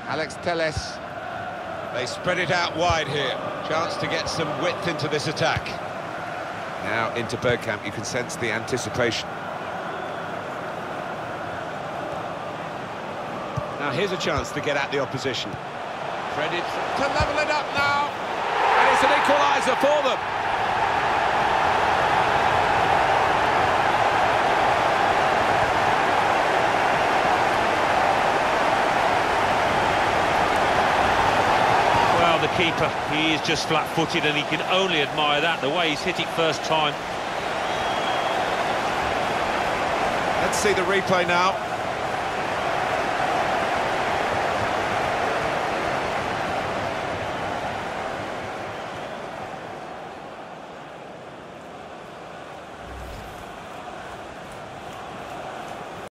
Alex Telles. They spread it out wide here. Chance to get some width into this attack. Now into Bergkamp, you can sense the anticipation. Now here's a chance to get at the opposition. Credit to level it up now. And it's an equaliser for them. Well, the keeper, he is just flat-footed and he can only admire that, the way he's hit it first time. Let's see the replay now.